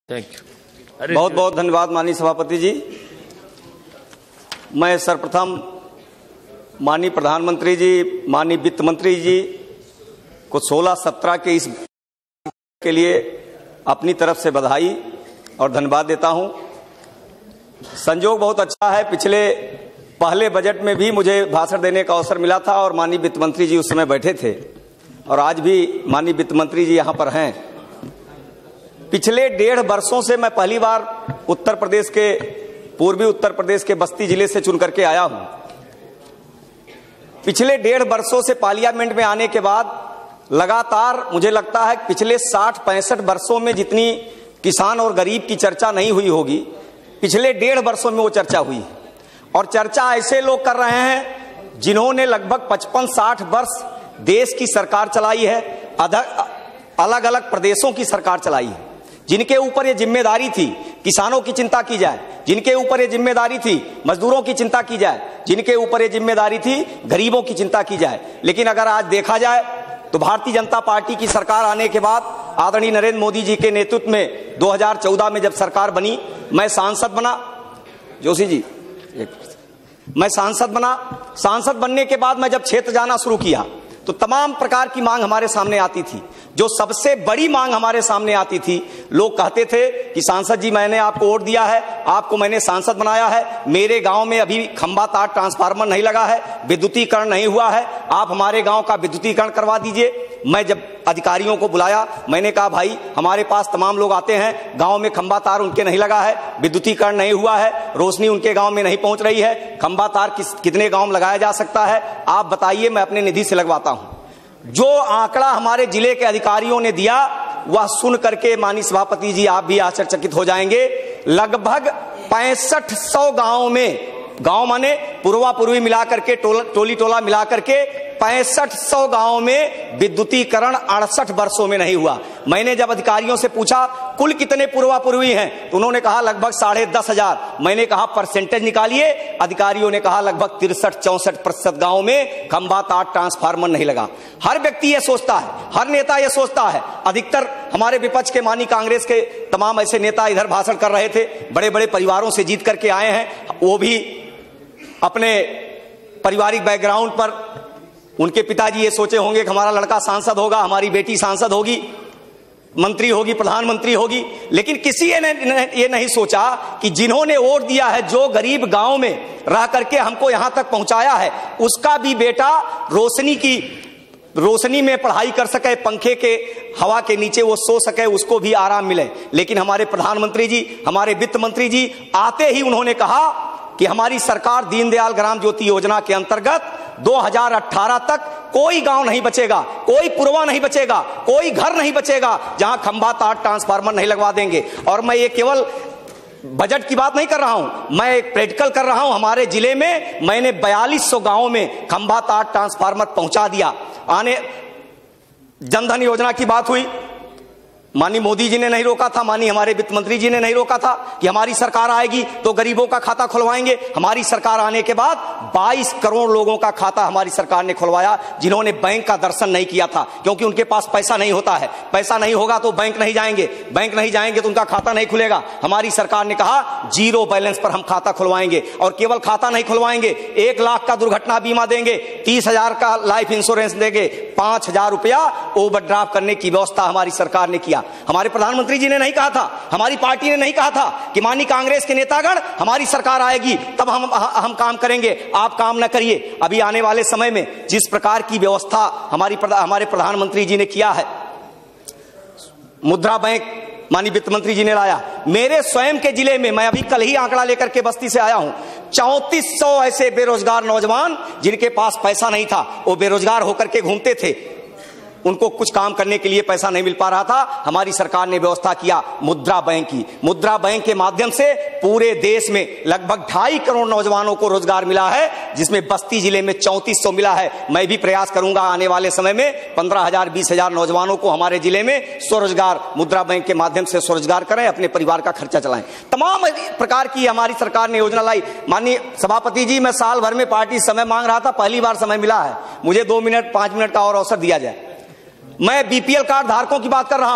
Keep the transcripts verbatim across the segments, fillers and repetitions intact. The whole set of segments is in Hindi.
Thank you. बहुत बहुत धन्यवाद माननीय सभापति जी। मैं सर्वप्रथम माननीय प्रधानमंत्री जी, माननीय वित्त मंत्री जी को सोलह सत्रह के इस के लिए अपनी तरफ से बधाई और धन्यवाद देता हूं। संयोग बहुत अच्छा है, पिछले पहले बजट में भी मुझे भाषण देने का अवसर मिला था और माननीय वित्त मंत्री जी उस समय बैठे थे और आज भी माननीय वित्त मंत्री जी यहां पर हैं। पिछले डेढ़ वर्षों से मैं पहली बार उत्तर प्रदेश के पूर्वी उत्तर प्रदेश के बस्ती जिले से चुन करके आया हूं। पिछले डेढ़ वर्षों से पार्लियामेंट में आने के बाद लगातार मुझे लगता है पिछले साठ पैंसठ वर्षों में जितनी किसान और गरीब की चर्चा नहीं हुई होगी, पिछले डेढ़ वर्षों में वो चर्चा हुई है। और चर्चा ऐसे लोग कर रहे हैं जिन्होंने लगभग पचपन साठ वर्ष देश की सरकार चलाई है, अलग अलग प्रदेशों की सरकार चलाई है, जिनके ऊपर ये जिम्मेदारी थी किसानों की चिंता की जाए, जिनके ऊपर ये जिम्मेदारी थी मजदूरों की चिंता की जाए, जिनके ऊपर ये जिम्मेदारी थी गरीबों की चिंता की जाए। लेकिन अगर आज देखा जाए तो भारतीय जनता पार्टी की सरकार आने के बाद आदरणीय नरेंद्र मोदी जी के नेतृत्व में दो हज़ार चौदह में जब सरकार बनी, मैं सांसद बना, जोशी जी मैं सांसद बना। सांसद बनने के बाद मैं जब क्षेत्र जाना शुरू किया तो तमाम प्रकार की मांग हमारे सामने आती थी। जो सबसे बड़ी मांग हमारे सामने आती थी, लोग कहते थे कि सांसद जी मैंने आपको वोट दिया है, आपको मैंने सांसद बनाया है, मेरे गांव में अभी खंबा तार ट्रांसफार्मर नहीं लगा है, विद्युतीकरण नहीं हुआ है, आप हमारे गांव का विद्युतीकरण करवा दीजिए। मैं जब अधिकारियों को बुलाया, मैंने कहा भाई हमारे पास तमाम लोग आते हैं, गांव में खंबा तार उनके नहीं लगा है, विद्युतीकरण नहीं हुआ है, रोशनी उनके गांव में नहीं पहुंच रही है, खंबा तार किस कितने गांव में लगाया जा सकता है, आप बताइए, मैं अपने निधि से लगवाता हूं। जो आंकड़ा हमारे जिले के अधिकारियों ने दिया वह सुन करके माननीय सभापति जी आप भी आश्चर्यचकित हो जाएंगे। लगभग पैंसठ सौ गांवों में, गांव माने पूर्वा पूर्वी मिलाकर के टोल, टोली टोला मिलाकर के पैंसठ सौ गांवों में विद्युतीकरण अड़सठ वर्षों में नहीं हुआ। मैंने जब अधिकारियों से पूछा कुल कितने पूर्वा पूर्वी हैं तो उन्होंने कहा लगभग साढ़े दस हजार। मैंने कहा परसेंटेज निकालिए, अधिकारियों ने कहा लगभग तिरसठ चौसठ प्रतिशत गांवों में खंबा तार ट्रांसफार्मर नहीं लगा। हर व्यक्ति यह सोचता है, हर नेता यह सोचता है, अधिकतर हमारे विपक्ष के मानी कांग्रेस के तमाम ऐसे नेता इधर भाषण कर रहे थे, बड़े बड़े परिवारों से जीत करके आए हैं, वो भी अपने पारिवारिक बैकग्राउंड पर उनके पिताजी ये सोचे होंगे कि हमारा लड़का सांसद होगा, हमारी बेटी सांसद होगी, मंत्री होगी, प्रधानमंत्री होगी। लेकिन किसी ने ये नहीं सोचा कि जिन्होंने वोट दिया है, जो गरीब गांव में रह करके हमको यहां तक पहुंचाया है, उसका भी बेटा रोशनी की रोशनी में पढ़ाई कर सके, पंखे के हवा के नीचे वो सो सके, उसको भी आराम मिले। लेकिन हमारे प्रधानमंत्री जी, हमारे वित्त मंत्री जी आते ही उन्होंने कहा कि हमारी सरकार दीनदयाल ग्राम ज्योति योजना के अंतर्गत दो हज़ार अठारह तक कोई गांव नहीं बचेगा, कोई पुरवा नहीं बचेगा, कोई घर नहीं बचेगा जहां खंबा तार ट्रांसफार्मर नहीं लगवा देंगे। और मैं ये केवल बजट की बात नहीं कर रहा हूं, मैं एक प्रैक्टिकल कर रहा हूं। हमारे जिले में मैंने बयालीस सौ गांवों में खंबा तार ट्रांसफार्मर पहुंचा दिया। आने जनधन योजना की बात हुई, माननीय मोदी जी ने नहीं रोका था, माननीय हमारे वित्त मंत्री जी ने नहीं रोका था कि हमारी सरकार आएगी तो गरीबों का खाता खुलवाएंगे। हमारी सरकार आने के बाद बाईस करोड़ लोगों का खाता हमारी सरकार ने खुलवाया, जिन्होंने बैंक का दर्शन नहीं किया था, क्योंकि उनके पास पैसा नहीं होता है। पैसा नहीं होगा तो बैंक नहीं जाएंगे, बैंक नहीं जाएंगे तो उनका खाता नहीं खुलेगा। हमारी सरकार ने कहा जीरो बैलेंस पर हम खाता खुलवाएंगे, और केवल खाता नहीं खुलवाएंगे, एक लाख का दुर्घटना बीमा देंगे, तीस हजार का लाइफ इंश्योरेंस देंगे, पांच हजार रुपया ओवरड्राफ्ट करने की व्यवस्था हमारी सरकार ने किया। हमारे प्रधानमंत्री जी ने नहीं कहा था, हमारी पार्टी ने नहीं कहा था कि माननीय कांग्रेस के नेतागण हमारी सरकार आएगी तब हम हम काम करेंगे, आप काम न करिए। अभी आने वाले समय में जिस प्रकार की व्यवस्था हमारी हमारे प्रधानमंत्री जी ने किया है, मुद्रा बैंक माननीय वित्त मंत्री जी ने लाया, मेरे स्वयं के जिले में, मैं अभी कल ही आंकड़ा लेकर के बस्ती से आया हूं, चौंतीस सौ ऐसे बेरोजगार नौजवान जिनके पास पैसा नहीं था, वो बेरोजगार होकर के घूमते थे, उनको कुछ काम करने के लिए पैसा नहीं मिल पा रहा था। हमारी सरकार ने व्यवस्था किया मुद्रा बैंक की। मुद्रा बैंक के माध्यम से पूरे देश में लगभग ढाई करोड़ नौजवानों को रोजगार मिला है, जिसमें बस्ती जिले में चौंतीस सौ मिला है। मैं भी प्रयास करूंगा आने वाले समय में पंद्रह हजार बीस हजार नौजवानों को हमारे जिले में स्वरोजगार मुद्रा बैंक के माध्यम से स्वरोजगार करें, अपने परिवार का खर्चा चलाएं। तमाम प्रकार की हमारी सरकार ने योजना लाई। माननीय सभापति जी, मैं साल भर में पार्टी समय मांग रहा था, पहली बार समय मिला है, मुझे दो मिनट पांच मिनट का और अवसर दिया जाए। मैं बीपीएल कार्ड धारकों की बात कर रहा हूं।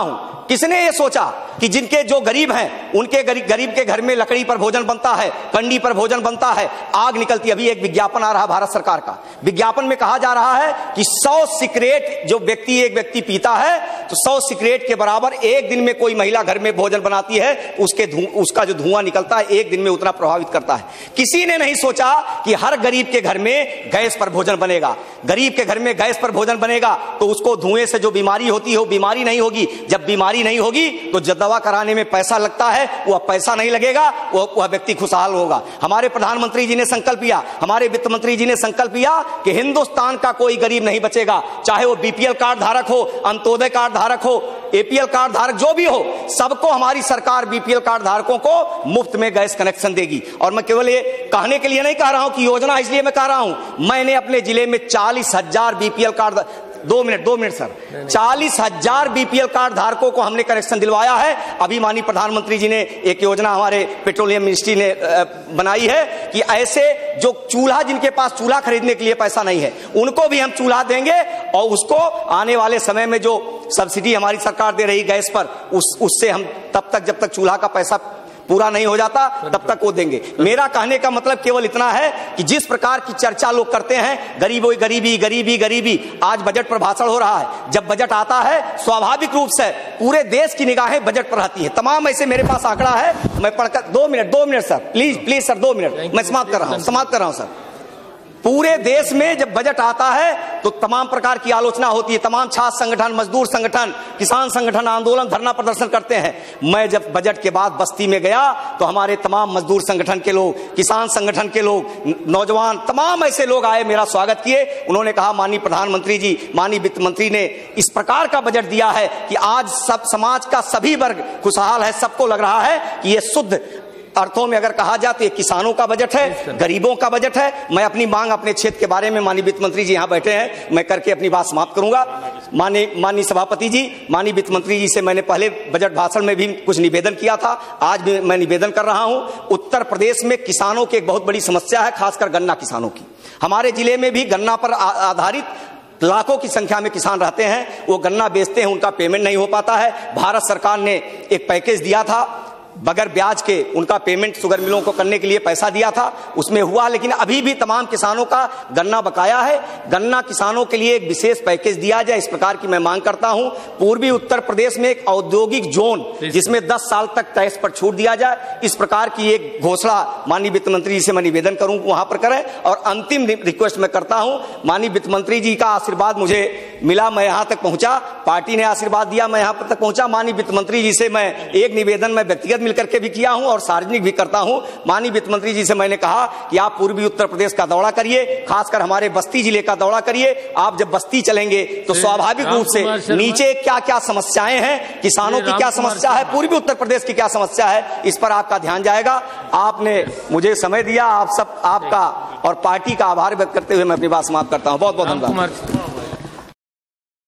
किसने ये सोचा कि जिनके जो गरीब हैं उनके गरीब गरीब के घर में लकड़ी पर भोजन बनता है, कंडी पर भोजन बनता है, आग निकलती है। अभी एक विज्ञापन आ रहा भारत सरकार का, विज्ञापन में कहा जा रहा है कि सौ सिगरेट जो व्यक्ति एक व्यक्ति पीता है तो सौ सिगरेट के बराबर एक दिन में कोई महिला घर में भोजन बनाती है, उसके उसका जो धुआं निकलता है एक दिन में उतना प्रभावित करता है। किसी ने नहीं सोचा कि हर गरीब के घर में गैस पर भोजन बनेगा, गरीब के घर में गैस पर भोजन बनेगा तो उसको धुएं से जो बीमारी होती है वो बीमारी नहीं होगी। जब बीमारी नहीं होगी तो जब दवा कराने में पैसा लगता है वह पैसा नहीं लगेगा, वह वह व्यक्ति खुशहाल होगा। हमारे प्रधानमंत्री जी ने संकल्प लिया, हमारे वित्त मंत्री जी ने संकल्प लिया कि हिंदुस्तान का कोई गरीब नहीं बचेगा, चाहे वो बीपीएल कार्ड धारक हो, अंत्योदय कार्ड धारक हो, एपीएल कार्ड धारक जो भी हो, सबको हमारी सरकार बीपीएल कार्ड धारकों को मुफ्त में गैस कनेक्शन देगी। और मैं केवल ये कहने के लिए नहीं कह रहा हूं कि योजना, इसलिए मैं कह रहा हूं, मैंने अपने जिले में चालीस हजार बीपीएल कार्ड, दो मिनट दो मिनट सर, चालीस हजार बीपीएल कार्ड धारकों को हमने कनेक्शन दिलवाया है। अभी माननीय प्रधानमंत्री जी ने एक योजना हमारे पेट्रोलियम मिनिस्ट्री ने बनाई है कि ऐसे जो चूल्हा, जिनके पास चूल्हा खरीदने के लिए पैसा नहीं है, उनको भी हम चूल्हा देंगे और उसको आने वाले समय में जो सब्सिडी हमारी सरकार दे रही गैस पर, उस उससे हम तब तक, जब तक चूल्हा का पैसा पूरा नहीं हो जाता तब तक वो देंगे। मेरा कहने का मतलब केवल इतना है कि जिस प्रकार की चर्चा लोग करते हैं, गरीबों गरीबी गरीबी गरीबी, आज बजट पर भाषण हो रहा है, जब बजट आता है स्वाभाविक रूप से पूरे देश की निगाहें बजट पर रहती है। तमाम ऐसे, मेरे पास आंकड़ा है, मैं पढ़कर, दो मिनट दो मिनट सर, प्लीज प्लीज सर, दो मिनट, मैं समाप्त कर रहा हूं समाप्त कर रहा हूं सर। पूरे देश में जब बजट आता है तो तमाम प्रकार की आलोचना होती है, तमाम छात्र संगठन, मजदूर संगठन, किसान संगठन आंदोलन, धरना प्रदर्शन करते हैं। मैं जब बजट के बाद बस्ती में गया तो हमारे तमाम मजदूर संगठन के लोग, किसान संगठन के लोग, नौजवान, तमाम ऐसे लोग आए, मेरा स्वागत किए। उन्होंने कहा माननीय प्रधानमंत्री जी, माननीय वित्त मंत्री ने इस प्रकार का बजट दिया है कि आज सब समाज का सभी वर्ग खुशहाल है, सबको लग रहा है कि यह शुद्ध अर्थों में अगर कहा जाए तो ये किसानों का बजट है, गरीबों का बजट है। मैं अपनी मांग अपने क्षेत्र के बारे में, माननीय वित्त मंत्री जी यहाँ बैठे हैं, मैं करके अपनी बात समाप्त करूंगा। माननीय माननीय सभापति जी, माननीय वित्त मंत्री जी से मैंने पहले बजट भाषण में भी कुछ निवेदन किया था, आज भी मैं निवेदन कर रहा हूं। उत्तर प्रदेश में किसानों की एक बहुत बड़ी समस्या है, खासकर गन्ना किसानों की। हमारे जिले में भी गन्ना पर आधारित लाखों की संख्या में किसान रहते हैं, वो गन्ना बेचते हैं, उनका पेमेंट नहीं हो पाता है। भारत सरकार ने एक पैकेज दिया था, बगैर ब्याज के उनका पेमेंट शुगर मिलों को करने के लिए पैसा दिया था, उसमें हुआ, लेकिन अभी भी तमाम किसानों का गन्ना बकाया है। गन्ना किसानों के लिए एक विशेष पैकेज दिया जाए, इस प्रकार की मैं मांग करता हूं। पूर्वी उत्तर प्रदेश में एक औद्योगिक जोन जिसमें दस साल तक टैक्स पर छूट दिया जाए, इस प्रकार की एक घोषणा माननीय वित्त मंत्री जी से मैं निवेदन करूं वहां पर करें। और अंतिम रिक्वेस्ट मैं करता हूं, माननीय वित्त मंत्री जी का आशीर्वाद मुझे मिला, मैं यहां तक पहुंचा, पार्टी ने आशीर्वाद दिया, मैं यहां तक पहुंचा। माननीय वित्त मंत्री जी से मैं एक निवेदन मैं व्यक्तिगत मिलकर के भी किया हूं और सार्वजनिक भी करता हूं। माननीय वित्त मंत्री जी से मैंने कहा कि आप पूर्वी उत्तर प्रदेश का दौरा करिए, खासकर हमारे बस्ती जिले का दौरा करिए। आप जब बस्ती चलेंगे तो स्वाभाविक रूप से नीचे क्या क्या समस्याएं हैं, किसानों की क्या समस्या है, पूर्वी उत्तर प्रदेश की क्या समस्या है, इस पर आपका ध्यान जाएगा। आपने मुझे समय दिया, आप सब, आपका और पार्टी का आभार व्यक्त करते हुए मैं अपनी बात समाप्त करता हूं। बहुत बहुत धन्यवाद।